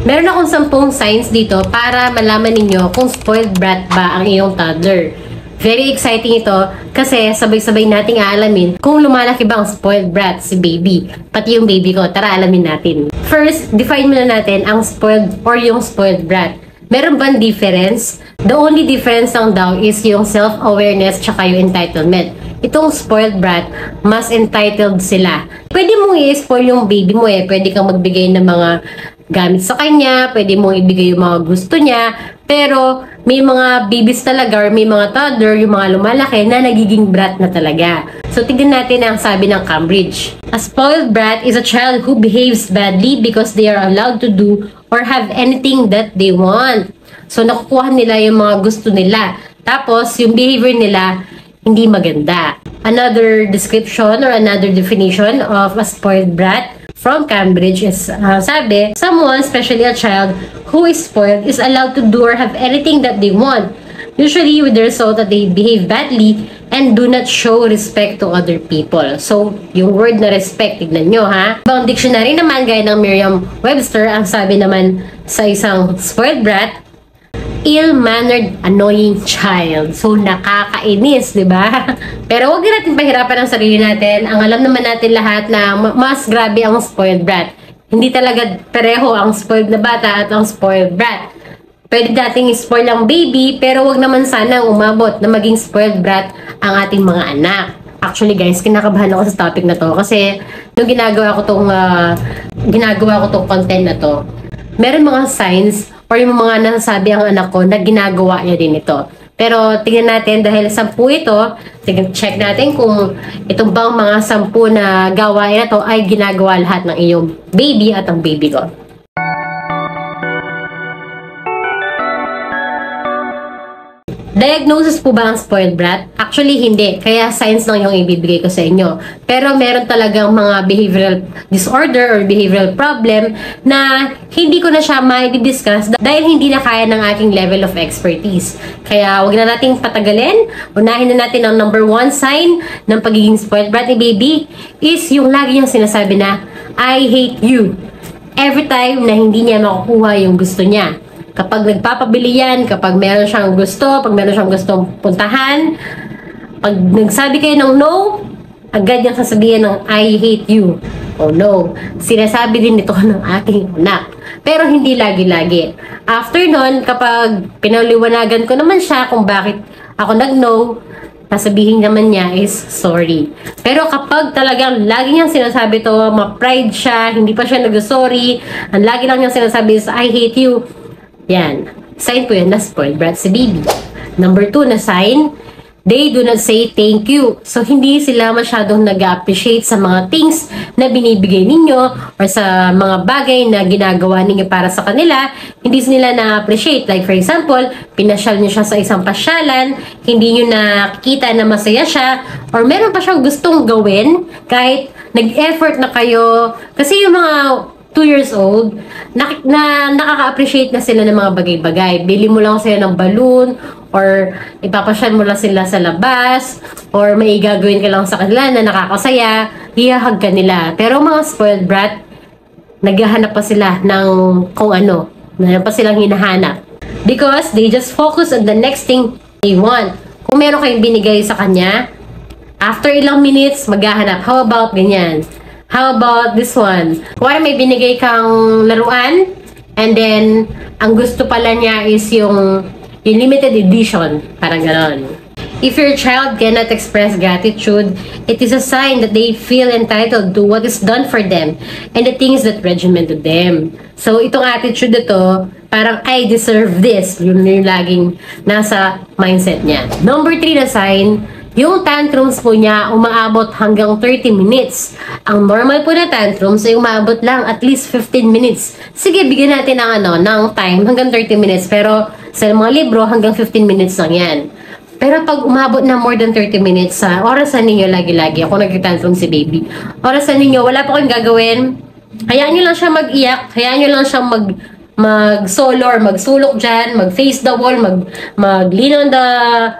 Meron akong 10 signs dito para malaman ninyo kung spoiled brat ba ang iyong toddler. Very exciting ito kasi sabay-sabay nating aalamin kung lumalaki ba ang spoiled brat si baby. Pati yung baby ko. Tara, alamin natin. First, define muna natin ang spoiled or yung spoiled brat. Meron bang difference? The only difference lang daw is yung self-awareness tsaka yung entitlement. Itong spoiled brat, mas entitled sila. Pwede mong i-spoil yung baby mo eh. Pwede kang magbigay ng mga gamit sa kanya, pwede mong ibigay yung mga gusto niya, pero may mga babies talaga or may mga toddler, yung mga lumalaki na nagiging brat na talaga. So, tignan natin ang sabi ng Cambridge. A spoiled brat is a child who behaves badly because they are allowed to do or have anything that they want. So, nakukuha nila yung mga gusto nila. Tapos, yung behavior nila, hindi maganda. Another description or another definition of a spoiled brat from Cambridge is, sabi, someone, especially a child, who is spoiled is allowed to do or have anything that they want, usually with the result that they behave badly and do not show respect to other people. So, yung word na respect, tignan nyo ha. Ibang dictionary naman, gaya ng Merriam-Webster, ang sabi naman sa isang spoiled brat, ill-mannered, annoying child. So, nakakainis, di ba? Pero huwag natin pahirapan ang sarili natin. Ang alam naman natin lahat na mas grabe ang spoiled brat. Hindi talaga pareho ang spoiled na bata at ang spoiled brat. Pwede dating spoil ang baby, pero wag naman sana umabot na maging spoiled brat ang ating mga anak. Actually guys, kinakabahan ako sa topic na to kasi nung ginagawa ko tong content na to, meron mga signs or yung mga nasasabi ang anak ko na ginagawa niya din ito. Pero tingnan natin dahil 10 ito, check natin kung itong bang mga 10 na gawain na to ay ginagawa lahat ng iyong baby at ang baby ko. Diagnosis po ba ang spoiled brat? Actually, hindi. Kaya science lang yung ibibigay ko sa inyo. Pero meron talagang mga behavioral disorder or behavioral problem na hindi ko na siya mai-discuss dahil hindi na kaya ng aking level of expertise. Kaya wag na nating patagalin. Unahin na natin ang number 1 sign ng pagiging spoiled brat ni baby is yung lagi niyang sinasabi na, I hate you. Every time na hindi niya makukuha yung gusto niya. Kapag nagpapabili yan, kapag meron siyang gusto, pag meron siyang gustong puntahan, pag nagsabi kayo ng no, agad niyang sasabihin ng I hate you. Oh no, sinasabi din ito ng aking anak. Pero hindi lagi-lagi. After nun, kapag pinaliwanagan ko naman siya kung bakit ako nag-no, sasabihin naman niya is sorry. Pero kapag talagang lagi niyang sinasabi to, ma-pride siya, hindi pa siya nag-sorry, ang lagi lang niyang sinasabi is I hate you, yan. Sign po yan na spoiled brat si baby. Number 2 na sign, they do not say thank you. So, hindi sila masyadong nag-appreciate sa mga things na binibigay ninyo or sa mga bagay na ginagawa ninyo para sa kanila. Hindi nila na-appreciate. Like, for example, pinasyal niyo siya sa isang pasyalan, hindi niyo nakikita na masaya siya, or meron pa siyang gustong gawin kahit nag-effort na kayo. Kasi yung mga 2 years old, nakaka-appreciate na sila ng mga bagay-bagay. Bili mo lang sila ng balloon, or ipapasyal mo lang sila sa labas, or may gagawin ka lang sa kanila na nakakasaya, hihahag ka nila. Pero mga spoiled brat, naghahanap pa sila ng kung ano, meron pa silang hinahanap. Because they just focus on the next thing they want. Kung meron kayong binigay sa kanya, after ilang minutes, maghahanap. How about ganyan? How about this one? Kung may binigay kang laruan, and then, ang gusto pala niya is yung limited edition. Parang ganon. If your child cannot express gratitude, it is a sign that they feel entitled to what is done for them and the things that regimen to them. So, itong attitude ito, parang I deserve this. Yun yung laging nasa mindset niya. Number 3 na sign, yung tantrums po niya umaabot hanggang 30 minutes. Ang normal po na tantrums ay umaabot lang at least 15 minutes. Sige, bigyan natin ng time hanggang 30 minutes. Pero sa mga libro, hanggang 15 minutes lang yan. Pero pag umabot na more than 30 minutes, orasan ninyo lagi-lagi. Ako nag-tantrum si baby. Orasan ninyo, wala pa kayong gagawin. Hayaan nyo lang siya mag-iyak. Hayaan nyo lang siya mag-solo or magsulok dyan. Mag-face the wall. Mag-lean on the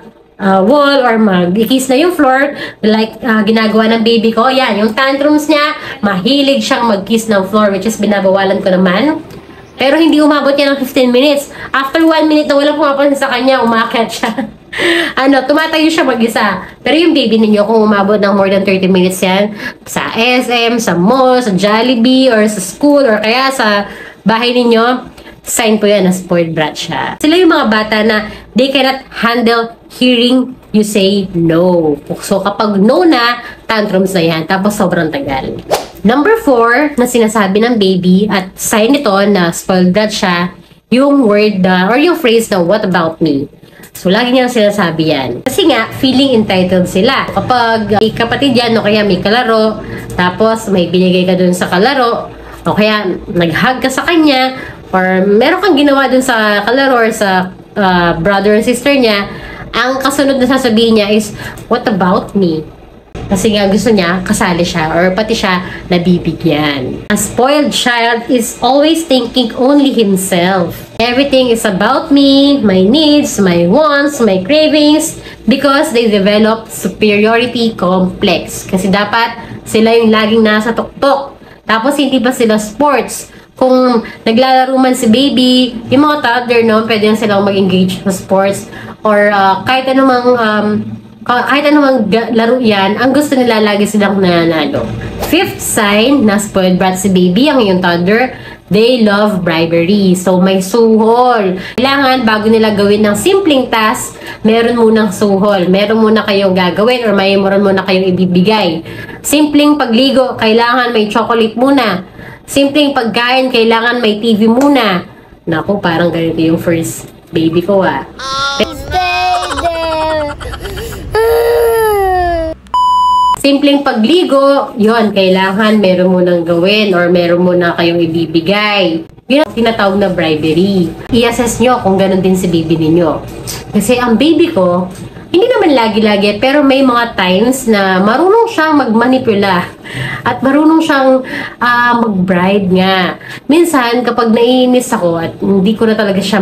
wall or mag-kiss na yung floor like ginagawa ng baby ko. Yan, yung tantrums niya, mahilig siyang mag-kiss ng floor, which is binabawalan ko naman. Pero hindi umabot yan ng 15 minutes. After 1 minute na walang pumapansin sa kanya, umakyat siya. Tumatayo siya mag-isa. Pero yung baby ninyo, kung umabot ng more than 30 minutes yan, sa SM, sa mall, sa Jollibee, or sa school, or kaya sa bahay ninyo, sign po yan na spoiled brat siya. Sila yung mga bata na they cannot handle hearing you say no. So kapag no na, tantrums na yan. Tapos sobrang tagal. Number 4 na sinasabi ng baby at sign nito na spoiled brat siya, yung word or yung phrase na what about me. So lagi niya sinasabi yan. Kasi nga, feeling entitled sila. Kapag may kapatid yan o kaya may kalaro, tapos may binigay ka dun sa kalaro, o kaya nag-hug ka sa kanya, or meron kang ginawa dun sa kalaro or sa brother and sister niya, ang kasunod na sasabihin niya is, what about me? Kasi nga gusto niya, kasali siya or pati siya nabibigyan. A spoiled child is always thinking only himself. Everything is about me, my needs, my wants, my cravings, because they develop superiority complex. Kasi dapat sila yung laging nasa tuktok. Tapos hindi pa sila sports. Kung naglalaro man si baby, yung mga toddler, no, pwede yan silang mag-engage sa sports or kahit anumang laro yan, ang gusto nila lagi silang nananalo. 5th sign na spoiled brat si baby, ang iyong toddler, they love bribery. So, may suhol. Kailangan, bago nila gawin ng simpleng task, meron munang suhol. Meron muna kayong gagawin or meron muna kayong ibibigay. Simpleng pagligo, kailangan may chocolate muna. Simpleng pagkain, kailangan may TV muna. Naku, parang ganito yung first baby ko, Simpleng pagligo, yon kailangan meron mo nang gawin or meron mo na kayong ibibigay. Yun ang tinatawag na bribery. I-assess nyo kung ganun din si baby ninyo. Kasi ang baby ko, hindi naman lagi-lagi, pero may mga times na marunong siyang magmanipula at marunong siyang mag-bribe nga. Minsan, kapag naiinis ako at hindi ko na talaga siya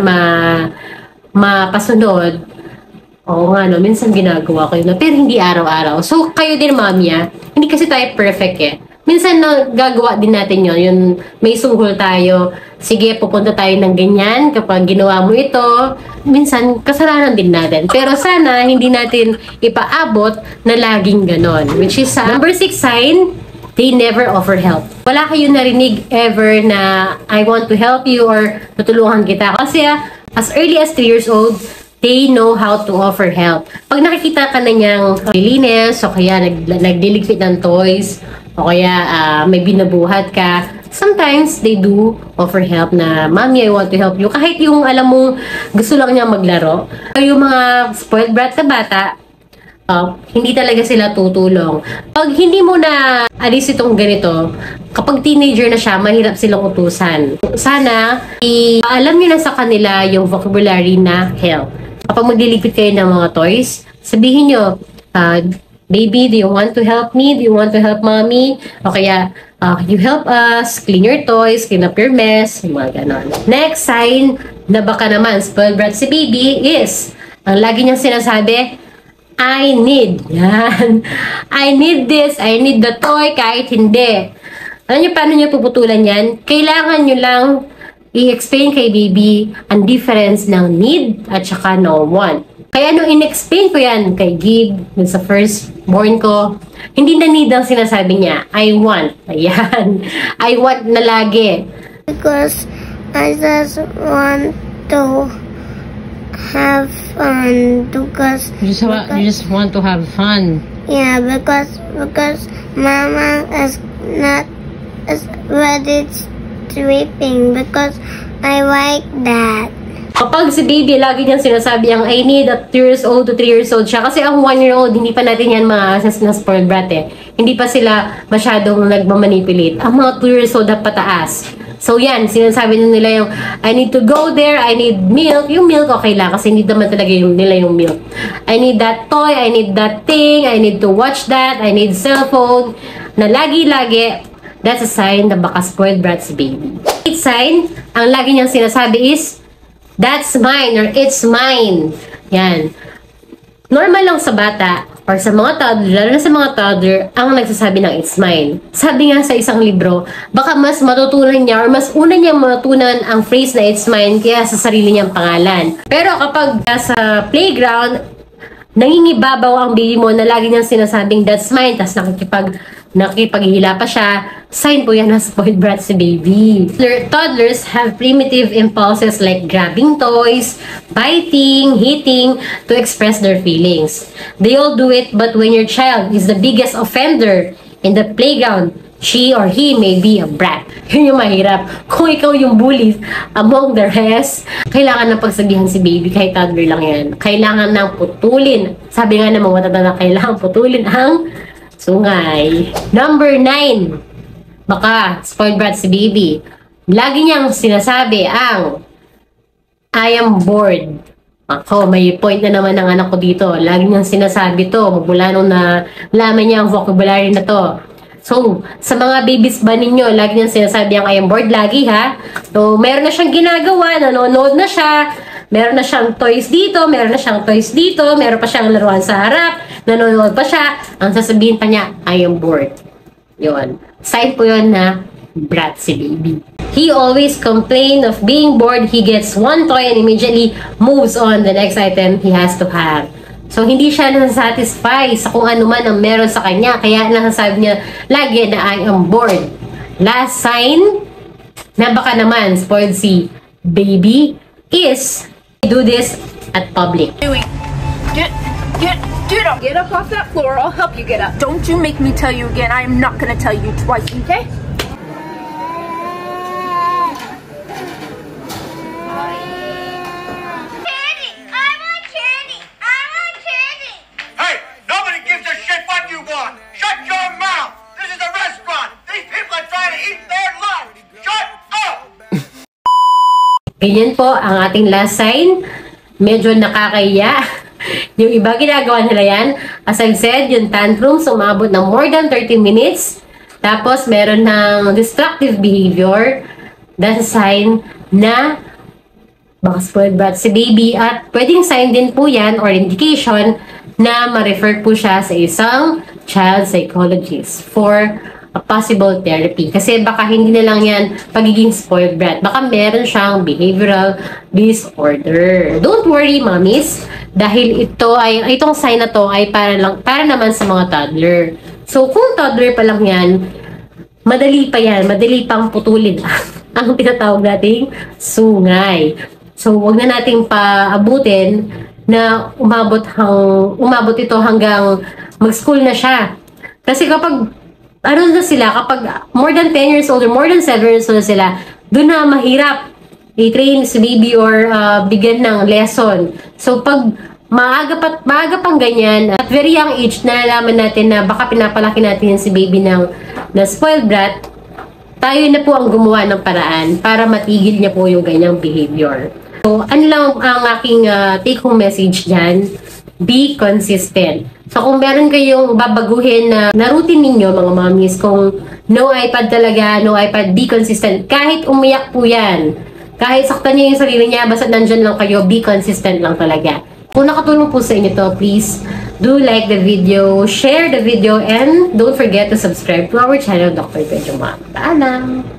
mapasunod, oo nga, no, minsan ginagawa ko yun, pero hindi araw-araw. So, kayo din, mamya, hindi kasi tayo perfect eh. Minsan, gagawa din natin yun. Yung may suhol tayo, sige, pupunta tayo ng ganyan kapag ginawa mo ito. Minsan, kasalanan din natin. Pero sana, hindi natin ipaabot na laging ganon. Which is, number 6 sign, they never offer help. Wala kayo narinig ever na I want to help you or tutulungan kita. Kasi as early as 3 years old, they know how to offer help. Pag nakikita ka na niyang lilinis, o kaya nagliligpit ng toys, o kaya may binabuhat ka, sometimes they do offer help na, Mommy, I want to help you. Kahit yung alam mong gusto lang niya maglaro. Yung mga spoiled brat na bata, hindi talaga sila tutulong. Pag hindi mo na alis itong ganito, kapag teenager na siya, mahirap silang utusan. Sana, alam niyo na sa kanila yung vocabulary na help. Kapag magliligpit kayo ng mga toys, sabihin nyo, baby, do you want to help me? Do you want to help mommy? O kaya, you help us, clean your toys, clean up your mess, yung mga ganon. Next sign na baka naman spoiled brat si baby is, ang lagi niyang sinasabi, I need. Yan. I need this, I need the toy, kahit hindi. Alam niyo paano niyo puputulan yan? Kailangan niyo lang i-explain kay baby ang difference ng need at saka no want. Kaya nung in-explain ko yan kay Gib, sa first born ko, hindi na need ang sinasabi niya. I want. Ayan. I want na lagi. Because I just want to have fun. Because You just want to have fun. yeah, because Mama is not ready sleeping because I like that. Kapag si baby, lagi niyang sinasabi ang I need at 2 years old to 3 years old siya. Kasi ang 1-year-old, hindi pa natin yan ma-assess na spoiled brat eh. Hindi pa sila masyadong nagmamanipulate. Ang mga 2 years old na pataas. So yan, sinasabi nila yung I need to go there, I need milk. Yung milk okay lang kasi hindi naman talaga nila yung milk. I need that toy, I need that thing, I need to watch that, I need cellphone. Na lagi-lagi, that's a sign na baka spoiled brat si baby. 8th sign, ang lagi niyang sinasabi is, that's mine or it's mine. Yan. Normal lang sa bata or sa mga toddler, lalo na sa mga toddler, ang nagsasabi ng it's mine. Sabi nga sa isang libro, baka mas matutunan niya or mas una niya matutunan ang phrase na it's mine kaya sa sarili niyang pangalan. Pero kapag sa playground, nangingibabaw ang baby mo na lagi niyang sinasabing that's mine, tas nakikipaghihila pa siya, sign po yan na spoiled brat si baby. Toddlers have primitive impulses like grabbing toys, biting, hitting to express their feelings. They all do it, but when your child is the biggest offender in the playground, she or he may be a brat. Yun yung mahirap. Kung ikaw yung bully among the rest, kailangan ng pagsabihan si baby, kahit toddler lang yan. Kailangan ng putulin. Sabi nga ng mga matatanda, kailangan putulin ang sungay. Number 9. Baka spoiled brat si baby. Lagi niyang sinasabi ang I am bored. Ako, may point na naman ng anak ko dito. Lagi niyang sinasabi to. Mula nung nalaman niya ang vocabulary na to. So, sa mga babies ba ninyo, lagi niyang sinasabi ang I am bored lagi ha. So, meron na siyang ginagawa, nanonood na siya, meron na siyang toys dito, meron na siyang toys dito, meron pa siyang laruan sa harap, nanonood pa siya, ang sasabihin pa niya, I am bored. Yun. Sign po yun na brat si baby. He always complain of being bored. He gets one toy and immediately moves on the next item he has to have. So, hindi siya nasasatisfy sa kung ano man ang meron sa kanya. Kaya nasasabi niya lagi na I am bored. Last sign na baka naman spoiled si baby is do this at public. Get up off that floor. I'll help you get up. Don't you make me tell you again. I am not going to tell you twice, okay? Ganyan po ang ating last sign. Medyo nakakaya. Yung iba ginagawa nila yan. As I've said, yung tantrums umabot ng more than 30 minutes. Tapos meron ng destructive behavior. That's a sign na baka spoiled brat si baby. At pwedeng sign din po yan or indication na ma-refer po siya sa isang child psychologist for a possible therapy. Kasi baka hindi na lang yan pagiging spoiled brat. Baka meron siyang behavioral disorder. Don't worry, mommies. Dahil itong sign na to ay para naman sa mga toddler. So, kung toddler pa lang yan, madali pa yan. Madali pang putulin ang tinatawag nating sungay. So, wag na nating paabutin na umabot ito hanggang mag-school na siya. Kasi kapag kapag more than 10 years old or more than 7 years old sila, doon na mahirap i-train si baby or bigyan ng lesson. So, pag maaga pang ganyan, at very young age, nalalaman natin na baka pinapalaki natin si baby na spoiled brat, tayo na po ang gumawa ng paraan para matigil niya po yung ganyang behavior. So, ano lang ang aking take-home message dyan? Be consistent. So, kung meron kayong babaguhin na routine ninyo, mga mommies, kung no iPad talaga, no iPad, be consistent. Kahit umiyak po yan. Kahit saktan niyo yung sarili niya, basta nandyan lang kayo, be consistent lang talaga. Kung nakatulong po sa inyo to, please do like the video, share the video, and don't forget to subscribe to our channel, Dr. Pedro Mom. Paalam!